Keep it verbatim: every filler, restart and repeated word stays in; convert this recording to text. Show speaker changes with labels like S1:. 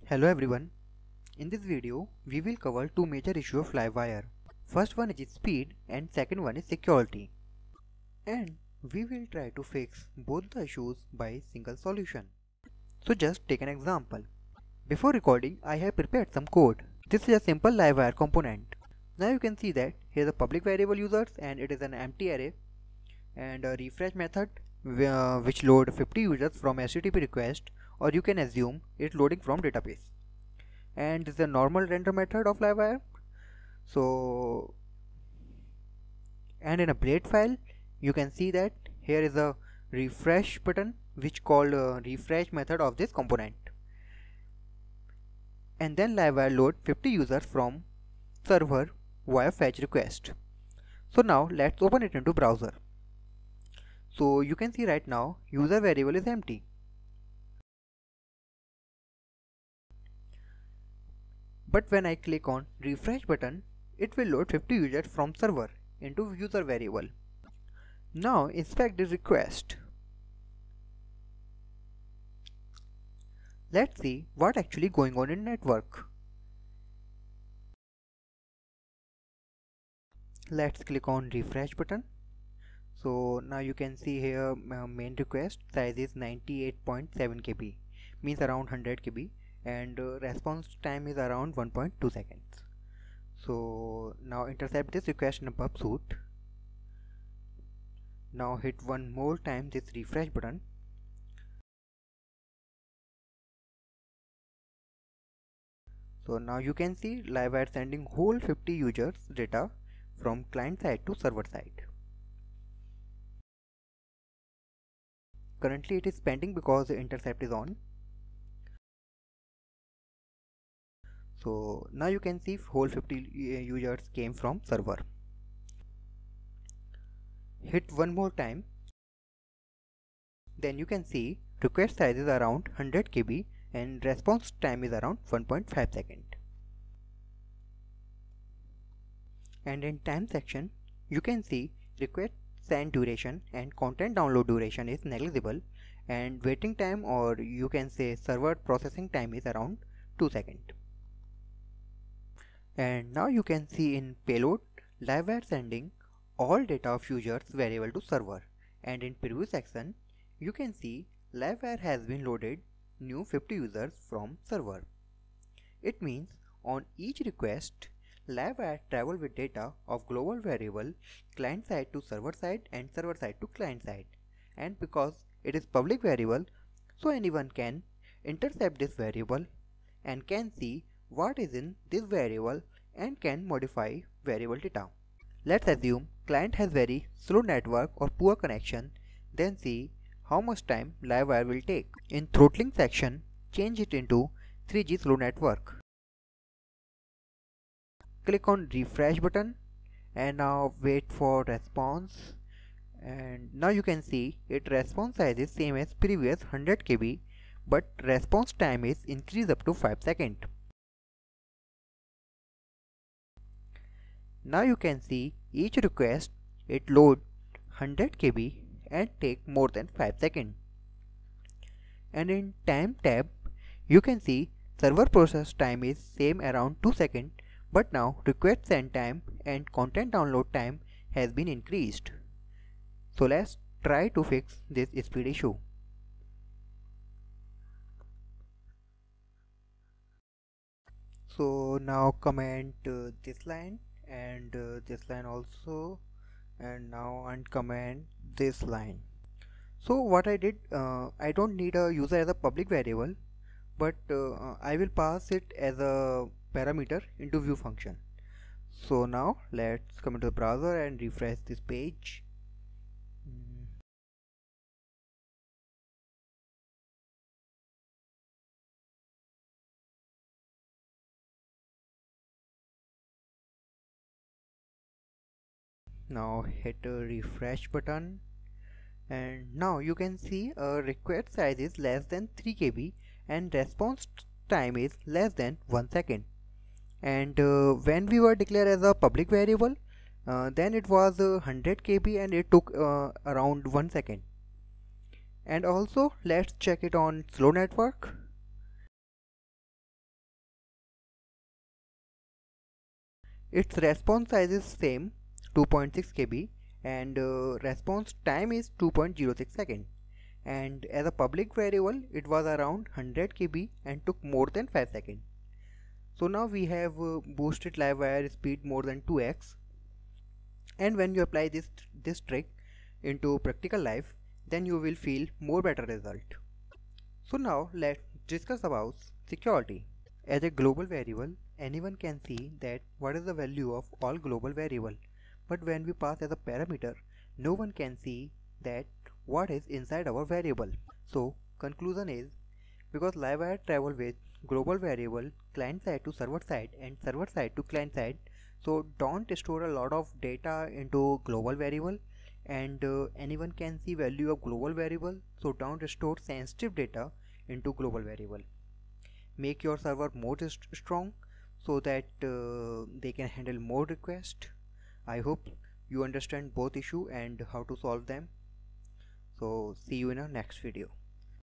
S1: Hello everyone. In this video, we will cover two major issues of Livewire. First one is speed and second one is security. And we will try to fix both the issues by single solution. So just take an example. Before recording, I have prepared some code. This is a simple Livewire component. Now you can see that here is a public variable users and it is an empty array and a refresh method uh, which load fifty users from H T T P request, or you can assume it loading from database. And this is a normal render method of Livewire. So, and in a blade file you can see that here is a refresh button which called a refresh method of this component. And then Livewire load fifty users from server via fetch request. So now let's open it into browser. So you can see right now user variable is empty. But when I click on refresh button, it will load fifty users from server into user variable. Now inspect this request. Let's see what actually going on in network. Let's click on refresh button. So now you can see here uh, main request size is ninety-eight point seven K B, means around one hundred K B, and uh, response time is around one point two seconds. So now intercept this request in a pursuit. Now hit one more time this refresh button. So now you can see Livewire sending whole fifty users data from client side to server side. Currently it is pending because the intercept is on. So now you can see whole fifty users came from server. Hit one more time. Then you can see request size is around one hundred K B and response time is around one point five seconds. And in time section you can see request send duration and content download duration is negligible, and waiting time, or you can say server processing time, is around two seconds. And now you can see in payload Livewire sending all data of users variable to server, and in preview section you can see Livewire has been loaded new fifty users from server. It means on each request Livewire travel with data of global variable client side to server side and server side to client side, and because it is public variable, so anyone can intercept this variable and can see what is in this variable and can modify variable data. Let's assume client has very slow network or poor connection, then see how much time Livewire will take. In throttling section, change it into three G slow network. Click on refresh button and now wait for response, and now you can see it response size is same as previous one hundred K B, but response time is increased up to five seconds. Now you can see each request it load one hundred K B and take more than five seconds. And in time tab you can see server process time is same around two seconds, but now request send time and content download time has been increased. So let's try to fix this speed issue. So now comment uh, this line and uh, this line also, and now uncomment this line. So what I did, uh, I don't need a user as a public variable, but uh, I will pass it as a parameter into view function. So now let's come into the browser and refresh this page. Mm. Now hit a refresh button, and now you can see a request size is less than three K B and response time is less than one second. And uh, when we were declared as a public variable, uh, then it was uh, one hundred K B and it took uh, around one second. And also let's check it on slow network. Its response size is same, two point six K B, and uh, response time is two point zero six seconds. And as a public variable, it was around one hundred K B and took more than five seconds. So now we have uh, boosted Livewire speed more than two x. And when you apply this this trick into practical life, then you will feel more better result. So now let's discuss about security. As a global variable, anyone can see that what is the value of all global variable. But when we pass as a parameter, no one can see that what is inside our variable. So conclusion is, because Livewire travel with global variable client side to server side and server side to client side, so don't store a lot of data into global variable, and uh, anyone can see value of global variable, so don't store sensitive data into global variable. Make your server more st strong so that uh, they can handle more requests. I hope you understand both issue and how to solve them. So see you in our next video.